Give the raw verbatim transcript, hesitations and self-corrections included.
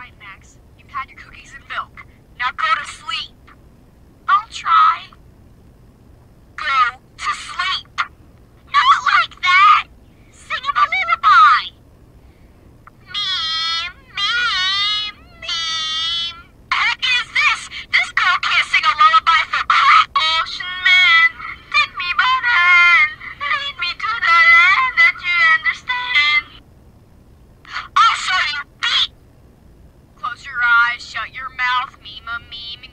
right, Max. You've had your cookies and milk. Now go to sleep. I'll try. Go to sleep. Not like that. Sing him a lullaby. Meme, meme, meme. The heck is this? This girl can't sing a lullaby for crap. Ocean man, take me by the hand. Lead me to the land that you understand. I'll show you. Beat. Close your eyes, shut your mouth, meme a meme.